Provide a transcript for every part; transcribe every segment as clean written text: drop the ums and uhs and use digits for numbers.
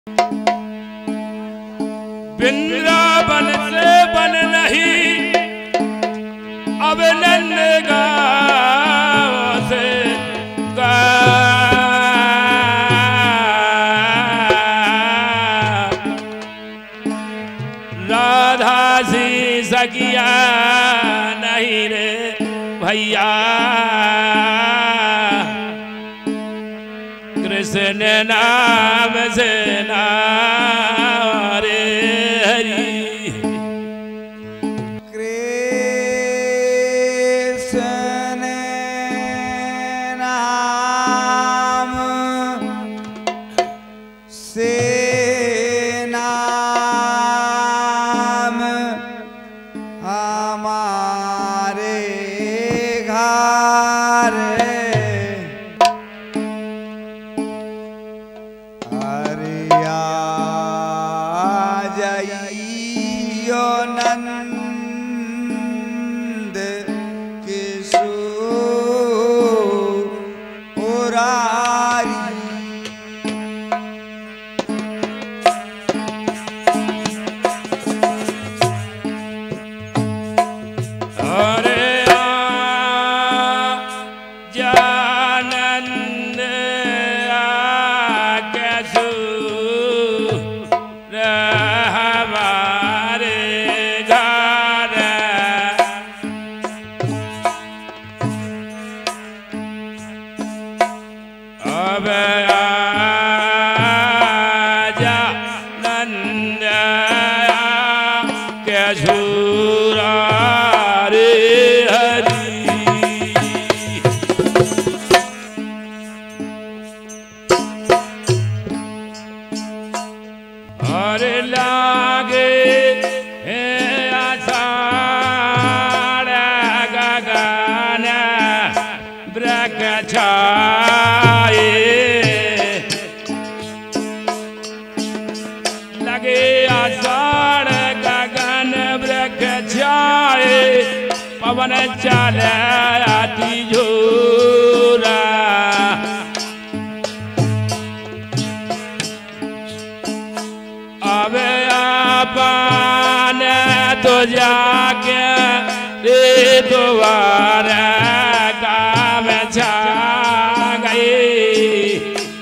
वृंदावन से बन नहीं अब नंदगांव से राधा सी सकिया नहीं रे भैया कृष्ण नाम से नारे हरि कृष्ण नाम से नाम हमारे घर हरिया जइयो नंद किशोरारी अरे जानंद हमारे घर अब आजा नंद के झूरा रे हरि और लागे हे आषाढ़ गगन वृक्ष छाए लगे आषाढ़ गगन वृक्ष छाए पवन चले आती झोरा अब आपन तो जाके रे दोबारा काम छा गई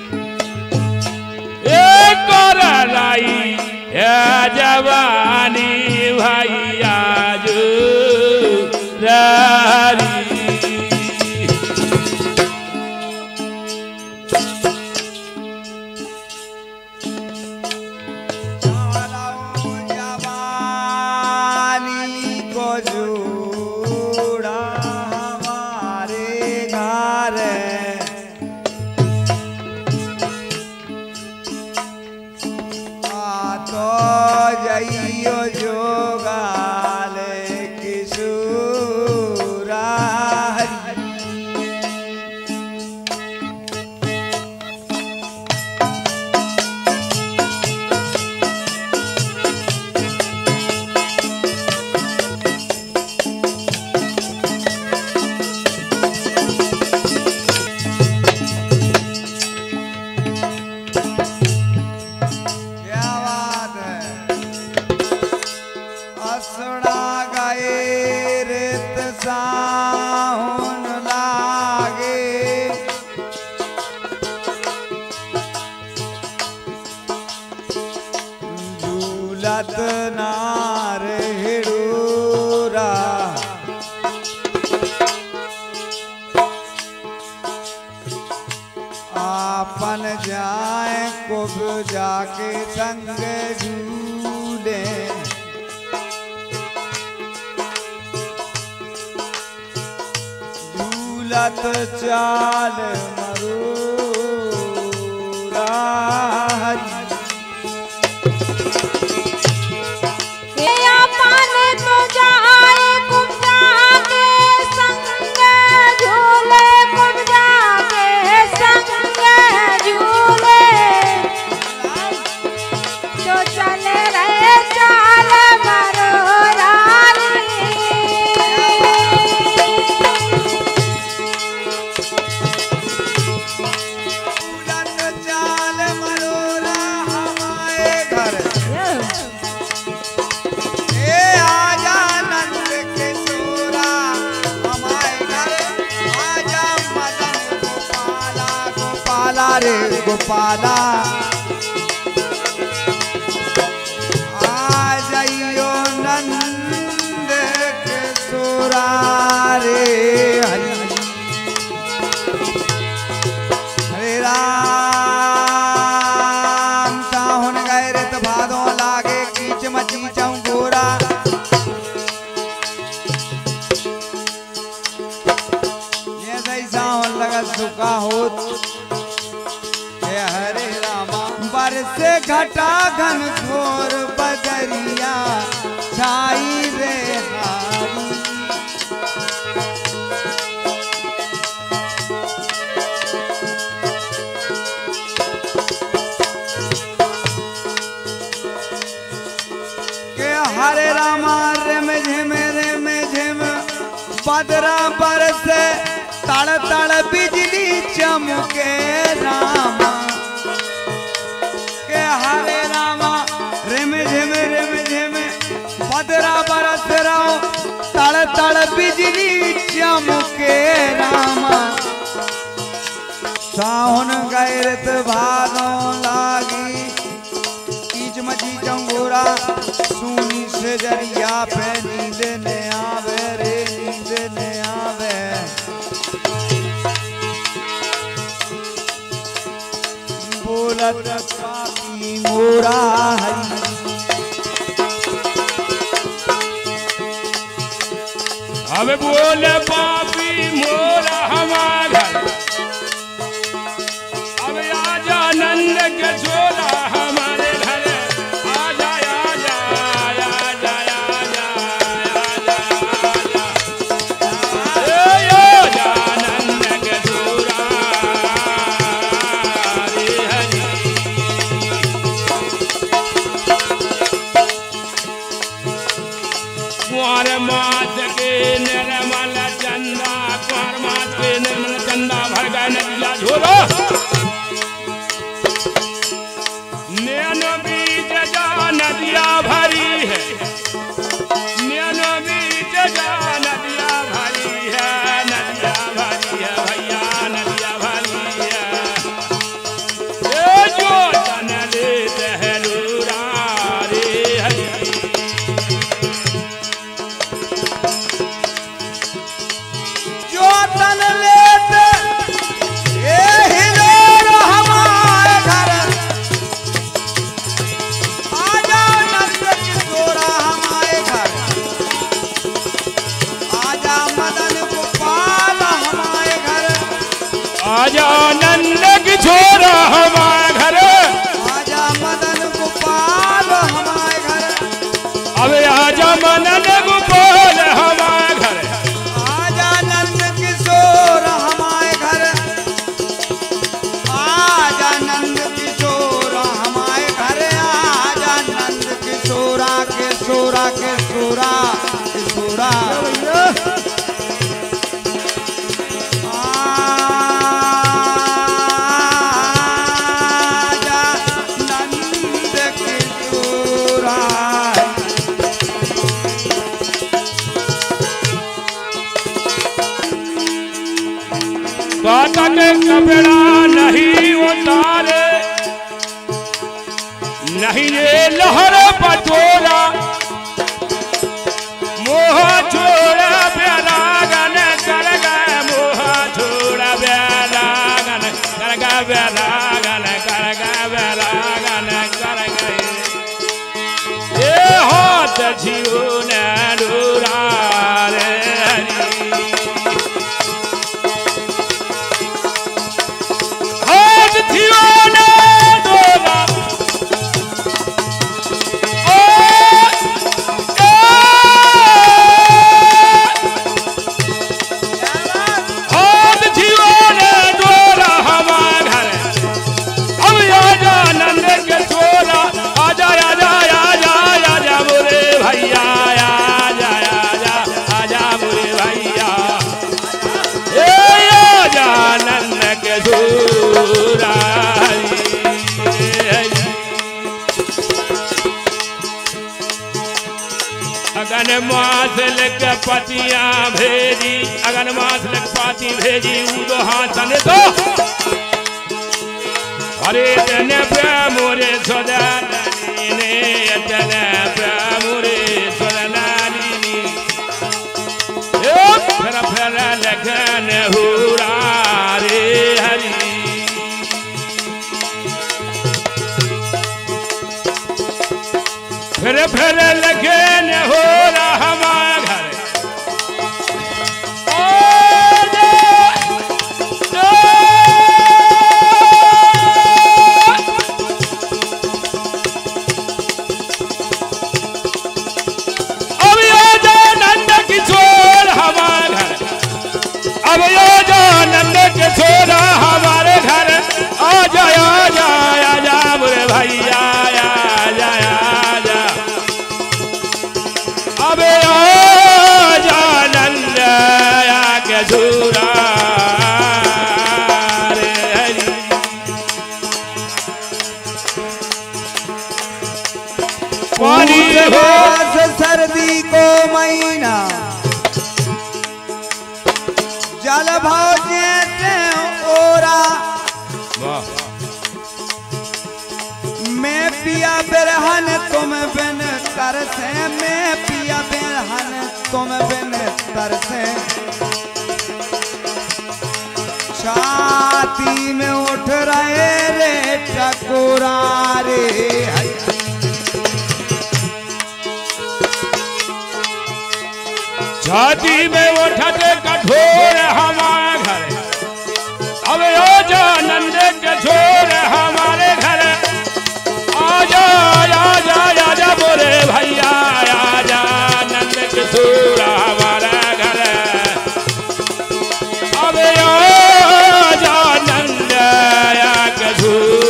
एक और लाई है जवानी भैया जो रारी जोड़ा हमारे घर तो जइयो जोगाल किशोरा असड़ा गए रित साहुन लागे झूलत नार हिड़ूरा आपन जाए कुब जाके संग झूले झूलत चाल मरूरा हरि चले रहे चाल मरोरा चाल मरोरा पाला आ जाइयो नंद के सोरा रे हरि हरे राम साहुन गए रे तो भादों लागे कीच मची चौगोरा ये सही साहुन लगा सुखा होत हरे रामा बरसे घटा घन घोर बदरिया छाई रे हारी के हरे रामा रेम झिम बदरा बरसे तड़ तड़ बिजली चमके रामा के हरे रामा रिम झिम बदरा बरस रहो तड़ तड़ बिजली चमके रामा साहुन गैरत भादों लागी कीच मची चंगोरा सुनी से जरिया पे नींद ने आवे रे नींद ने आवे बोलत पापी मोरा हरि अब बोल पापी मोरा हमारा अब आजा नंद के छोरा हमारे घर आजा आजा आजा आजा आजा आजा नंद के छोरा कुंवर मास के निर्मल चंदा कुंवर मास के निर्मल चंदा भर गए नदिया झोलो नैन बीच जा नदिया भरी है नैन बीच जा नदिया भरी है भैया नदिया भरी है जो तन ले दहलूरा रे हरि तन लेते ए हिलोर हमारे घर आजा नंद किशोरा हमारे घर आजा मदन गोपाल हमारे घर आजा नंद किशोरा हमारे घर आजा मदन गोपाल हमारे घर अब आजा मदन गोपाल हमारे घर आजा नंद किशोर हमारे घर आजा नंद किशोर हमारे घर आजा नंद किशोरा किशोरा किशोरा किशोरा आजा नंद किशोरा काटक कपड़ा नहीं उतारे नहीं ये लहर पटोरा मोह छोड़ बेलागन कर गए मोह छोड़ बेलागन कर गए बेलागन कर गए बेलागन कर गए ये हाथ झियो ने डोरा रे हरि अगन मास लग पतियां भेजी अगन मास लग पाती भेजी उदो हाथन तो अरे तने पे मोरे सदानी ने तने पे मोरे सदानी फिर फिर लगन हुरा रे हरी फिर लगन हो रहा हमारा घर अब यो जो नंद के छोरा हमारे घर आ जा बुरे भैया जा अब यो जो नंद के छोरा रे हरी पानी हो सर्दी को महीना जल भाव जैसे ओरा मैं पिया बिरहन तुम बिन तरसे मैं पिया बिरहन तुम बिन तरसे छाती में उठ रहे रे टकोरा रे छाती में उठते कठोर हमारे घर अब यो जो नंद के छोर हमारे घर आजा बोले भैया आजा नंद के छोर हमारे घर अब यो जो नंद के छोर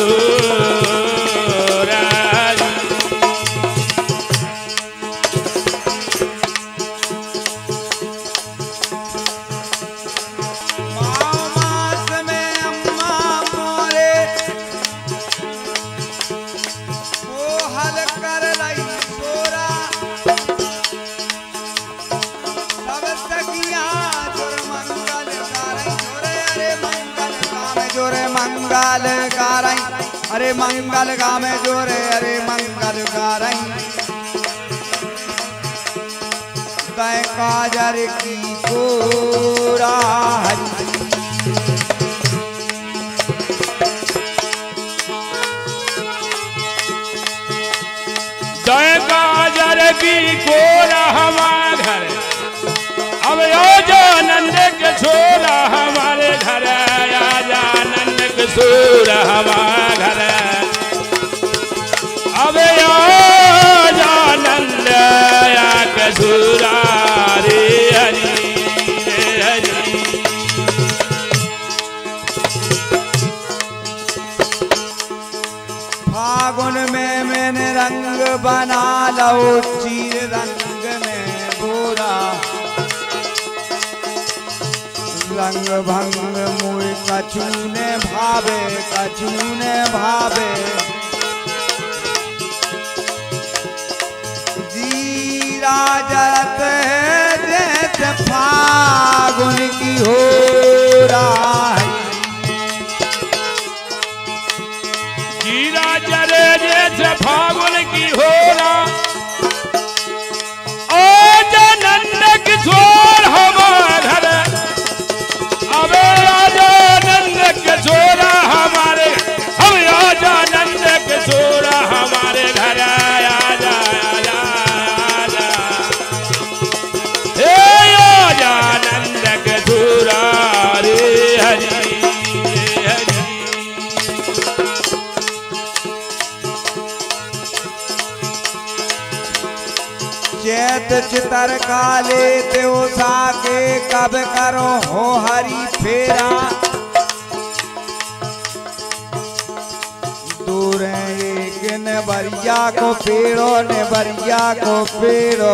अरे मंगल गामे जोरे अरे मंगल गारई तय काजर की गोरा तय काजर की गोरा हमारे घर अब यो जो नंद के छोरा हमारे घर आजा नंद के छोरा हमारे घर अब यो जो नंद के छोरा रे हरी फागुन में मैंने रंग बना लो चीर रंग में गोरा रंग भंग मुझ कछूने भावे जीरा जरत है जैसे फागुन की हो रहा जीरा जरे जैसे फागुन की हो रहा ओ नंद की छोर हमारे घर अबे आजा नंद के छोरा हमारे हम आजा नंद के छोरा हमारे घर आजा आजा नंद के छोरा रे हरी चैत चितर काले त्यो साके कब करो हो हरी फेरा दूर एक ने बरिया को पेड़ो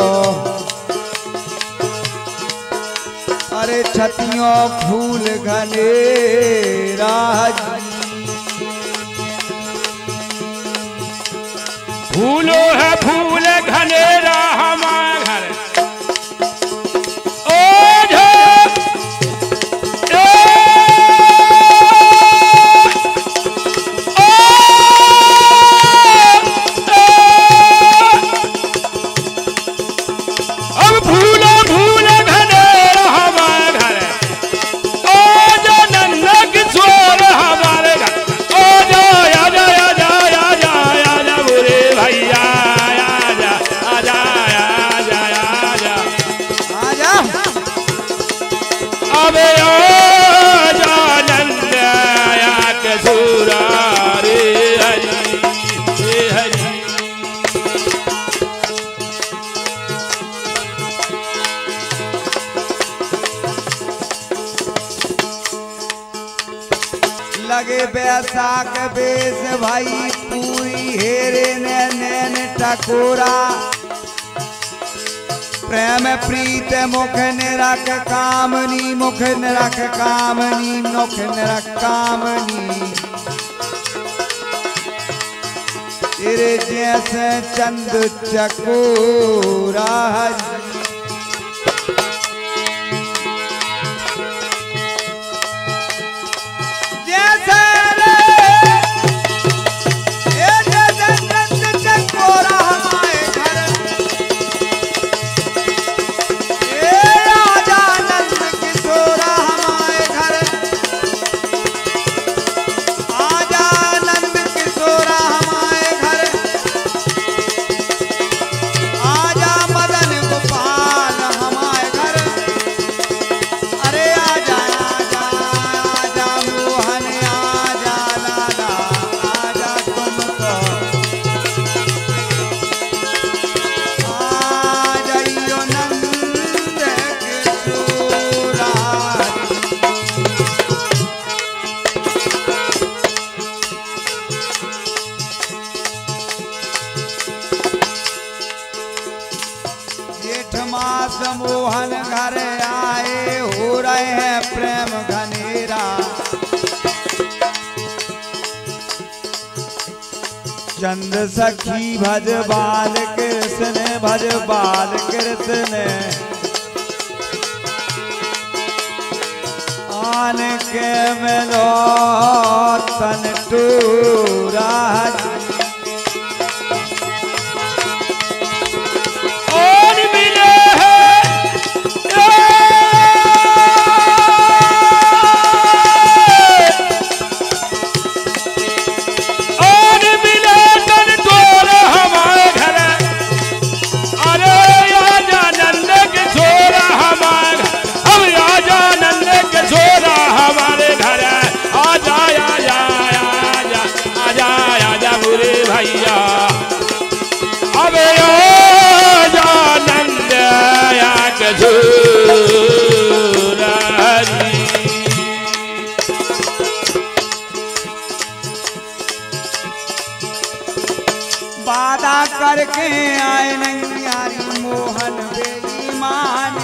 अरे छतियों फूल घने राज फूलो है फूल घनेरा हमारे घर वैसा के बेस भाई पूरी हेरे ने नैन टकोरा प्रेम प्रीत मुख निरख कामनी मुख निरख कामनी मुख निरख कामनी तेरे जैसे चंद चकोरा जैसे चंद चकोरा हमारे घर राजा नंद किशोरा हमारे घर आजा नंद किशोरा हमारे घर आजा मदन गोपाल हमारे घर अरे आजा आजा आजा मोहन आजा लाला आजा तुमको आजा यो नंद किशोरा जेठ मास मोहन घर आए हो रहे हैं प्रेम घनेरा चंद सखी भज बाल कृष्ण आन के मिलो तन टूरा और मिले और मिले तन तोर हमारे घर अरे आजा नंद किशोरा हमारे हम आजा नंद किशोरा हमारे घर आजा आजा आजा आजा आजा बुरे भैया अबे आजा नंद किशोरा वादा करके आए नैयारी मोहन बेईमान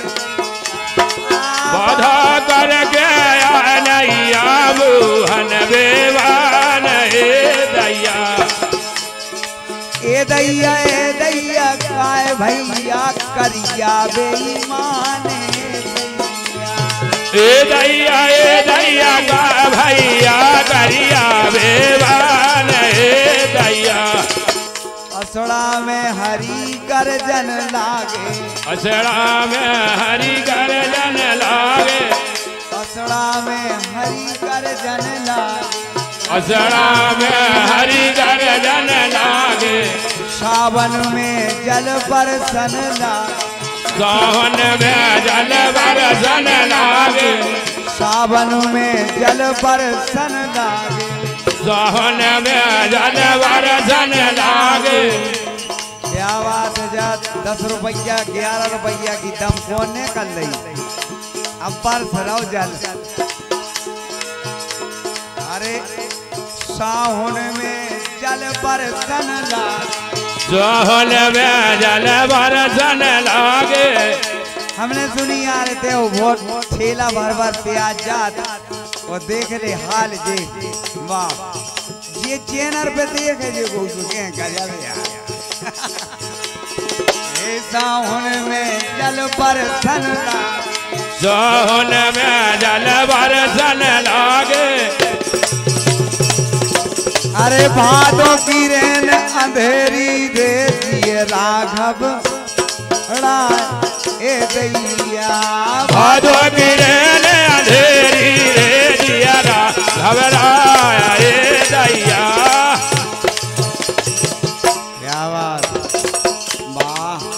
बाधा कर गया नैया मोहन बेवान हे दैया ए दैया काय भैया करिया बेईमान ए दैया का भैया करिया बेवान हे दैया असड़ा में हरी गर्जन लागे असड़ा में हरि गर्जन लागे असड़ा में हरी गर्जन लागे असड़ा में हरि गर्जन लागे सावन में जल बरसन लागे सावन में जल बरसन लागे सावन में जल बरसन लागे सावन में जल बरसन लागे क्या बात है जा 10 रुपया 11 रुपया की दम कौन ने कर ली अब पर सराव जल अरे सावन में जल बरसन लागे सावन में जल बरसन लागे हमने सुनी आ रहे थे वो बहुत ठेला भर प्याज जात और देख ले हाल जे वाह ये चैनल पे देख है जो के कर जावे यार ए सावन में जल बरसन लागे सावन में जल बरसन लागे अरे भादों की रेन अंधेरी दे दिए राघव ए दैया भादों की रेन अंधेरी रे दिया घबराया ए दैया क्या बात वाह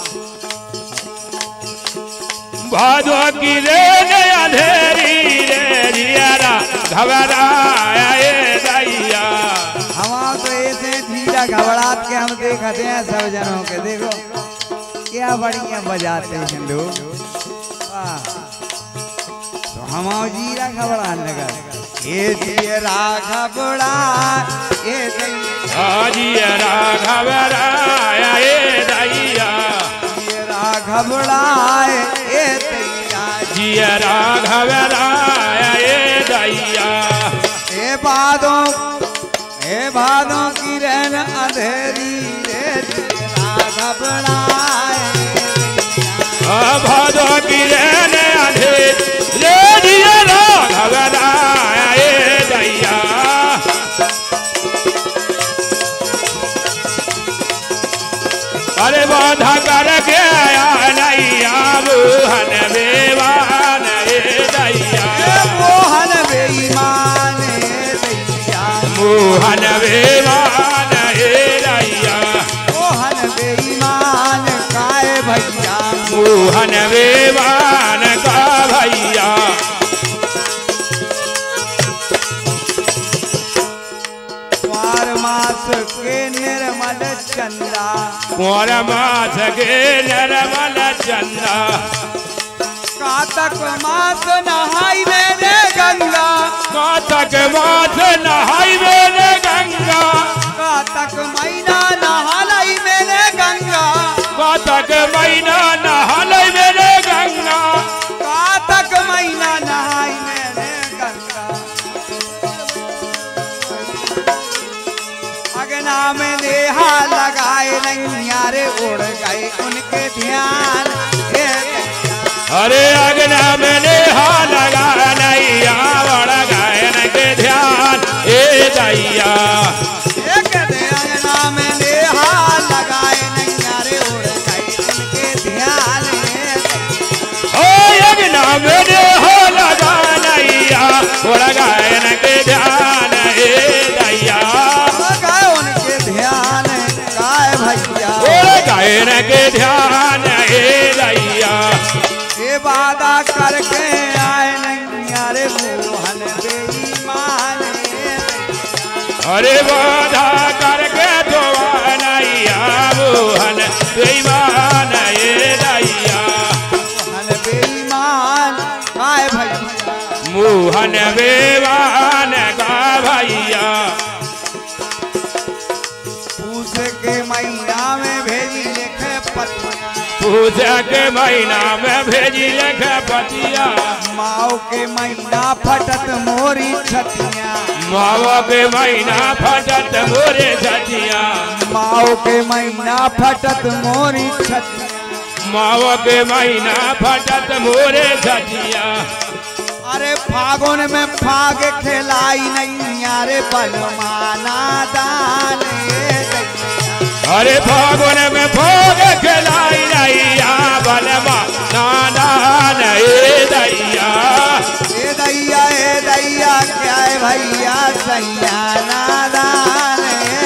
भादों की रेन अंधेरी रे दिया घबराया ए दैया हम तो ऐसे धीरा घबरात के हम देखते हैं सब जनों के देखो क्या बढ़िया बजाते हैं लोग वाह तो हम जीरा घबराने लगा ये जिय राघवड़ा ये दैया जिय राघव राया ये दैया जिय राघवड़ा ये दैया जिय राघव राया ये दैया ए भादों की रहन अंधेरी रे जिय राघवड़ा भादों की रहने अंधेरी रे जिय राघव राया ये दैया अरे बाधा करके आया नैया मोहन बेईमान ये दैया मोहन बेईमान दैया मोहन बेईमान ये दैया मोहन बेईमान काय भैया मोहन बेईमान का भैया कुंवर मास के निर्मल चंदा कुंवर मास के निर्मल चंदा कातक मास नहाई मेरे गंगा कातक मास नहाई मेरे गंगा कातक महीना नहाई मेरे गंगा कातक महीना नहाई मेरे गंगा कातक महीना नहाई मेरे गंगा अगना में नेहा लगाए नैया रे उड़ गए उनके ध्यान अरे अगना में नेहा लगा नैया बड़ गायन के ध्यान ए दैया अगना में नेहा लगाए नैया रे उड़ गए उनके ध्यान अगना में नेहा लगा नैया बड़ गायन के ध्यान ए दैया उनके ध्यान गाय भैया गायन के ध्यान ए दैया ये वादा करके आए नैया रे मोहन बेईमान अरे वादा करके तो नैया मोहन बेईमान ये दैया मोहन बेईमान काय भैया मोहन बेईमान का भैया पूछ के महीना में भेजी लिखे पतिया पूछ के महीना में भेजी लिखे पतिया माओ के महीना फटत मोरी छतिया माओ के महीना फटत मोरे छतिया माओ के महीना फटत मोरी छतिया माओ के महीना फटत मोरे छतिया अरे फागुन में फाग खिलाई नैया रे बलमाना दान अरे फागुन में फाग खिलाई नैया बलमा नादान ए दैया क्या है भैया सैया नादान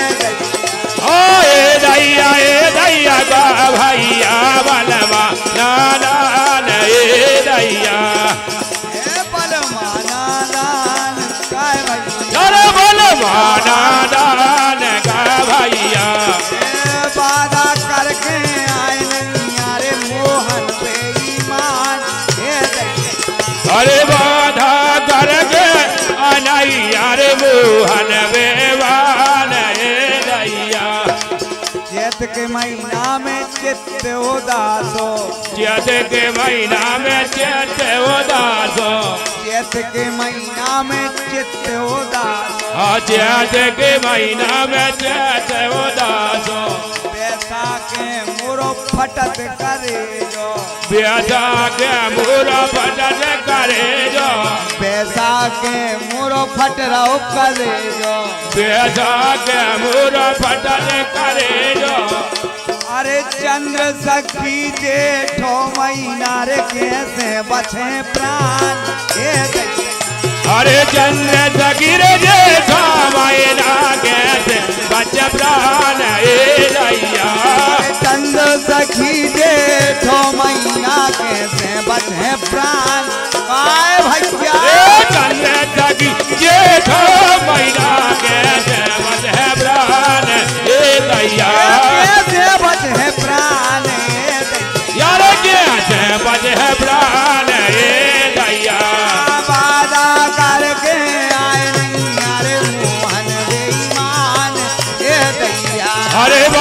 ए दैया का भैया बलमा नादान ए दैया बलमा नादान काय भैया अरे बलमा नादान का भैया वादा करके आए नैया रे मोहन बेईमान अरे वादा करके नैया रे मोहन बेईमान ए दैया चैत के महीना में चित्त उदासो चैत के महीना में चित्त उदासो चैत के महीना में चित्त उदासो चैत के महीना में चित्त उदासो पैसा के मुरो फटत करे जो पैसा के मुरो फटत करे जो पैसा के मुरो फट रहो करे जो पैसा के मुरो फटत करे जो अरे चंद्र सखी जेठो महीना रे कैसे बचे प्राण अरे चंद्र सखी रे जेठो महीना कैसे बचे प्राण ए दैया चंद्र सखी जेठो महीना कैसे बचे प्राण काय भैया चंद्र सखी जेठो महीना कैसे बचे प्राण ए दैया कैसे बचे प्राण यार कैसे बचे प्राण ए दैया वादा करके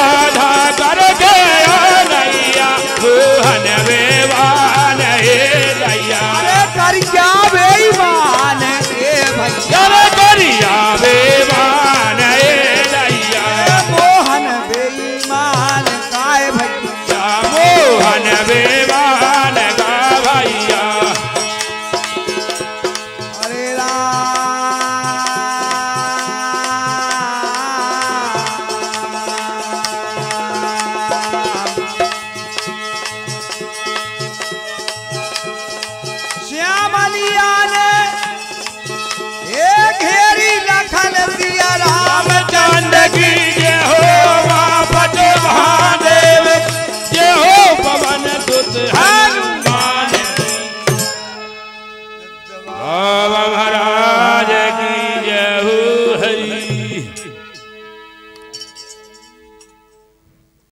राधा